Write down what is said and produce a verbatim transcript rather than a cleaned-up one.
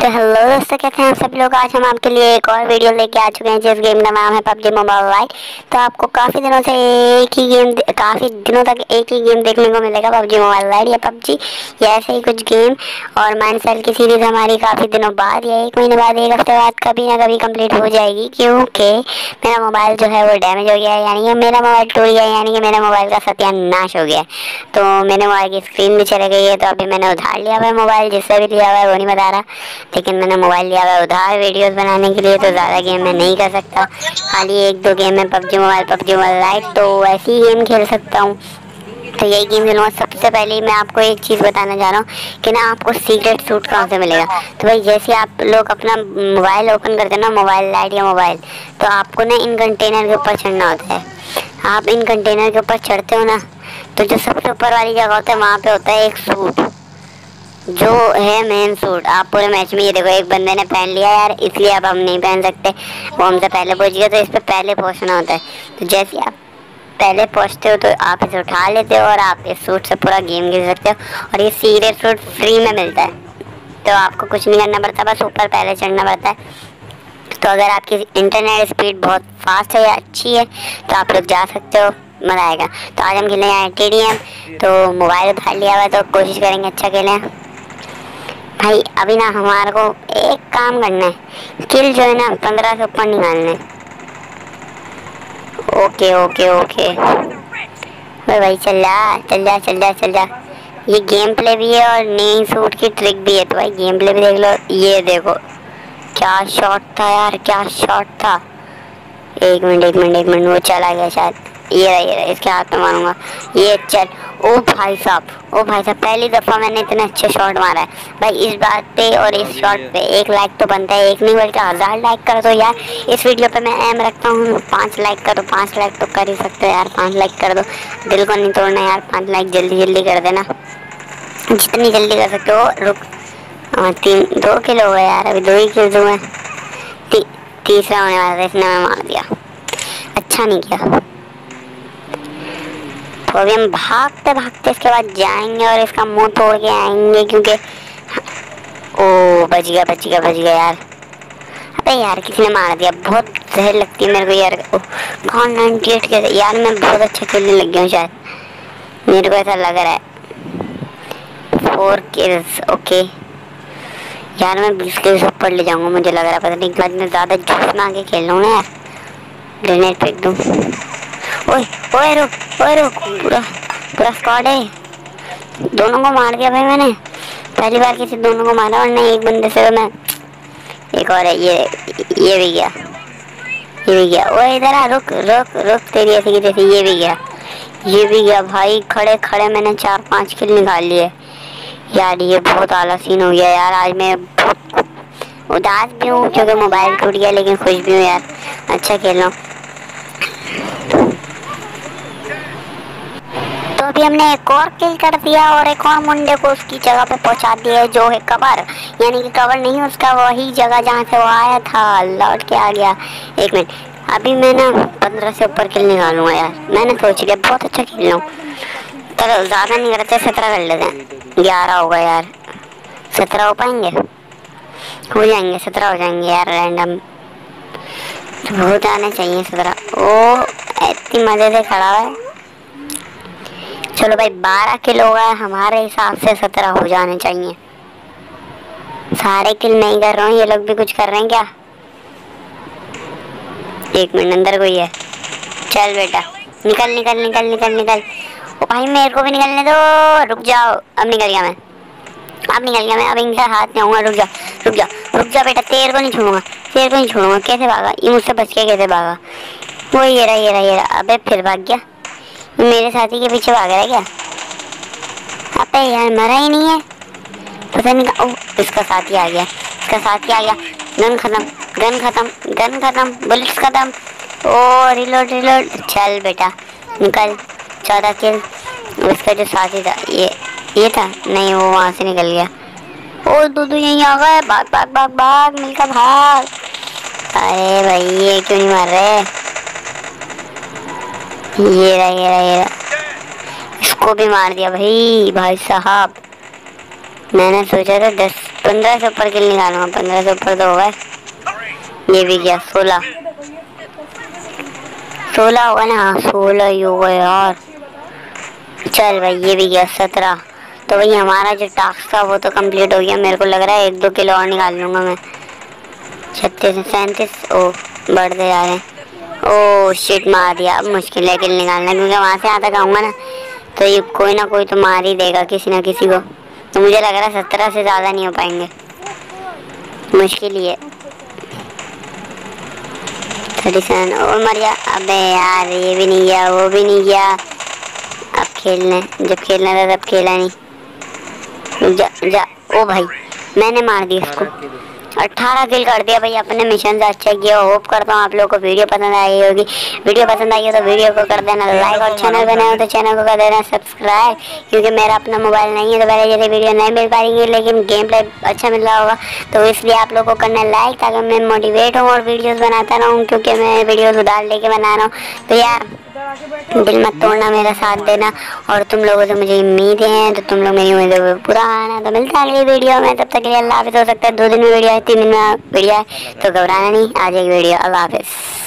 तो हेलो दोस्तों, कैसे हैं आप सभी लोग। आज हम आपके लिए एक और वीडियो लेके आ चुके हैं जिस गेम का नाम है पबजी मोबाइल लाइट। तो आपको काफ़ी दिनों से एक ही गेम काफ़ी दिनों तक एक ही गेम देखने को मिलेगा, पबजी मोबाइल लाइट या पबजी या ऐसे ही कुछ गेम। और माइनसेल की सीरीज़ हमारी काफ़ी दिनों बाद या एक महीने बाद एक हफ्ते बाद कभी ना कभी कंप्लीट हो जाएगी, क्योंकि मेरा मोबाइल जो है वो डैमेज हो गया है, यानी कि मेरा मोबाइल टूट गया है, यानी कि मेरे मोबाइल का सत्यानाश हो गया है। तो मेरे मोबाइल की स्क्रीन भी चली गई है। तो अभी मैंने उधार लिया हुआ है मोबाइल, जिससे भी लिया हुआ है वो नहीं बता रहा, लेकिन मैंने मोबाइल लिया हुआ है उधार वीडियोस बनाने के लिए। तो ज़्यादा गेम मैं नहीं कर सकता, खाली एक दो गेम है PUBG mobile PUBG mobile lite, तो ऐसी ही गेम खेल सकता हूँ। तो यही गेम खेलूँगा। सबसे पहले मैं आपको एक चीज़ बताना चाह रहा हूँ कि ना आपको सीक्रेट सूट कहाँ से मिलेगा। तो भाई जैसे आप लोग अपना मोबाइल ओपन करते हैं ना, मोबाइल लाइट या मोबाइल, तो आपको ना इन कंटेनर के ऊपर चढ़ना होता है। आप इन कंटेनर के ऊपर चढ़ते हो ना, तो जो सबसे ऊपर वाली जगह होता है वहाँ पे होता है एक सूट, जो है मेन सूट। आप पूरे मैच में ये देखो, एक बंदे ने पहन लिया यार, इसलिए अब हम नहीं पहन सकते, वो हमसे पहले पहुंच गया। तो इस पर पहले पहुंचना होता है। तो जैसे आप पहले पहुंचते हो तो आप इसे उठा लेते हो और आप इस सूट से पूरा गेम खेल सकते हो। और ये सीरियस सूट फ्री में मिलता है, तो आपको कुछ नहीं करना पड़ता, बस ऊपर पहले चढ़ना पड़ता है। तो अगर आपकी इंटरनेट स्पीड बहुत फास्ट है या अच्छी है तो आप लोग जा सकते हो, मज़ा आएगा। तो आज हम खेलें यहाँ टी डी एम। तो मोबाइल उठा लिया हुआ है तो कोशिश करेंगे अच्छा खेलें भाई। अभी ना हमारे को एक काम करना है, किल जो है ना पंद्रह से ऊपर निकालने। ओके ओके ओके भाई भाई चल जा चल जा चल जा चल जा। ये गेम प्ले भी है और नई सूट की ट्रिक भी है, तो भाई गेम प्ले भी देख लो। ये देखो क्या शॉट था यार, क्या शॉट था। एक मिनट एक मिनट एक मिनट वो चला गया शायद। ये रहा ये रहा, इसके हाथ में मारूंगा। ये चल। ओ भाई साहब ओ भाई साहब पहली दफ़ा मैंने इतने अच्छे शॉट मारा है भाई। इस बात पे और इस शॉट पे एक लाइक तो बनता है, एक नहीं बल्कि हज़ार लाइक कर दो यार। इस वीडियो पे मैं एम रखता हूँ पाँच लाइक करो, पाँच लाइक तो कर ही सकते हो यार। पाँच लाइक कर दो, दिल को नहीं तोड़ना यार। पाँच लाइक जल्दी जल्दी कर देना, जितनी जल्दी कर सकते हो। रुक, हाँ तीन दो किलो हुआ यार, अभी दो ही किलो हुए। ती, तीसरा होने वाला था, इसने मैं मार दिया, अच्छा नहीं किया। तो अभी हम भागते भागते इसके बाद जाएंगे और इसका मुंह तोड़ के आएंगे, क्योंकि ओ बच गया बच गया बच गया यार। अबे यार किसी ने मार दिया, बहुत जहर लगती है मेरे को यार। कौन नाइन्टी एट के यार, मैं बहुत अच्छा खेलने लग गया हूँ शायद, मेरे को ऐसा लग रहा है। फोर किल्स ओके यार, मैं बीस किल्स ऊपर ले जाऊंगा मुझे लग रहा है। पता नहीं बाद में ज़्यादा जोश में आके खेल रहा हूँ ना यार। ग्रेनेड फेंक दूँ। ओए ओए रुक ओए रुक, पूरा पूरा स्क्वाड है। दोनों को मार दिया भाई मैंने, पहली बार किसी दोनों को मारा। और नहीं एक बंदे से तो मैं, एक और है। ये ये भी गया ये भी गया। ओए इधर आ, रुक रुक रुक, तेरी ऐसी की तैसी। ये भी गया ये भी गया भाई। खड़े खड़े मैंने चार पांच किल निकाल लिए यार। ये बहुत आला सीन हो गया यार। आज मैं बहुत उदास भी हूँ क्योंकि मोबाइल टूट गया, लेकिन खुश भी हूँ यार, अच्छा खेल रहा हूँ। तो अभी हमने एक और किल कर दिया और एक और मुंडे को उसकी जगह पे पहुंचा दिया, जो है कवर, यानी कि कवर नहीं उसका, वही जगह जहाँ से वो आया था, लौट के आ गया। एक मिनट, अभी मैं ना पंद्रह से ऊपर किल निकालूंगा यार। मैंने सोच लिया बहुत अच्छा खेल रहा हूँ। चलो ज़्यादा नहीं करते, सत्रह कर लेते हैं। ग्यारह होगा यार, सत्रह हो पाएंगे, हो जाएंगे सत्रह हो जाएंगे यार। रैंडम हो जाने चाहिए सत्रह। ओ इतनी मज़े से खड़ा है। चलो भाई बारह किल हो गए, हमारे हिसाब से सत्रह हो जाने चाहिए। सारे किल नहीं कर रहा हूँ, ये लोग भी कुछ कर रहे हैं क्या। एक मिनट, अंदर कोई है। चल बेटा निकल निकल निकल निकल निकल। ओ भाई मेरे को भी निकलने दो, रुक जाओ। अब निकल गया मैं, अब निकल गया मैं। अब इनका हाथ नहीं आऊँगा। रुक जा रुक जा रुक जा बेटा, तेरे को नहीं छोड़ूंगा, तेरे को नहीं छोड़ूंगा। कैसे भागा ये मुझसे बच के, कैसे भागा वो। ये रहा ये रहा ये रहा। अबे फिर भाग गया, मेरे साथी के पीछे भाग रहा है क्या। अबे यार मरा ही नहीं है, पता नहीं। ओ इसका साथी आ गया, इसका साथी आ गया। गन खत्म गन खत्म गन खत्म बुलेट्स खत्म। ओ रिलोड रिलोड। चल बेटा निकल। चौदह किल। इसका जो साथी था ये ये था नहीं, वो वहाँ से निकल गया। ओ दो दो यहीं आ गए। भाग भाग भाग भाग मिलकर भाग। अरे भाई ये क्यों नहीं मार रहे। ये रहा ये रहा ये रहा, इसको भी मार दिया भाई भाई साहब। मैंने सोचा था दस पंद्रह से ऊपर किल निकालूंगा, पंद्रह से ऊपर तो होगा। ये भी गया सोलह, सोलह होगा ना? हाँ सोलह ही होगा यार। चल भाई ये भी गया सत्रह। तो भाई हमारा जो टास्क था वो तो कंप्लीट हो गया। मेरे को लग रहा है एक दो किलो और निकाल लूँगा मैं। छत्तीस सैंतीस। ओ बढ़ते जा रहे हैं। ओ शिट मार दिया। अब मुश्किल है किल निकालना, क्योंकि वहाँ से आता आऊँगा ना तो ये कोई ना कोई तो मार ही देगा किसी ना किसी को। तो मुझे लग रहा है सत्रह से ज़्यादा नहीं हो पाएंगे, मुश्किल ही है। थर्टी सेवन और मर गया। अबे यार ये भी नहीं गया, वो भी नहीं गया। अब खेलने, जब खेलना था तब खेला नहीं। जा जा। ओ भाई मैंने मार दिया इसको। अठारह किल कर दिया भाई अपने मिशन से। अच्छा किया। होप करता हूँ आप लोगों को वीडियो पसंद आई होगी। वीडियो पसंद आई हो तो वीडियो को कर देना लाइक, और चैनल बना हो तो चैनल को कर देना सब्सक्राइब, क्योंकि मेरा अपना मोबाइल नहीं है तो पहले जैसे वीडियो नहीं मिल पाएंगे, लेकिन गेम प्ले अच्छा मिल रहा होगा तो इसलिए आप लोगों को करना लाइक, ताकि मैं मोटिवेट हूँ और वीडियोज़ बनाता रहूँ, क्योंकि मैं वीडियोज़ उधार लेके बना रहा हूँ। तो यार दिल मत तोड़ना, मेरा साथ देना, और तुम लोगों से मुझे उम्मीदें हैं तो तुम लोग मेरी उम्मीदों को पूरा आना। तो मिलता है अगली वीडियो में, तब तक के लिए अल्लाह हाफिज़। हो सकता है दो दिन में वीडियो है, तीन दिन में वीडियो है, तो घबराना नहीं, आ जाएगी वीडियो। अल्लाह हाफिज़।